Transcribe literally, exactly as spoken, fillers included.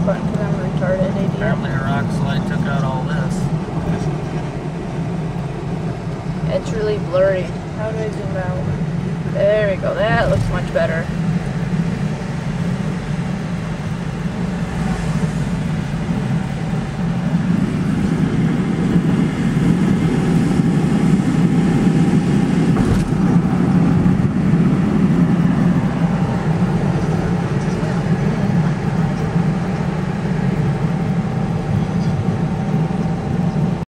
button because I'm retarded, idiot. Apparently a rock slide took out all this. It's really blurry. How do I zoom out? There we go. That looks much better.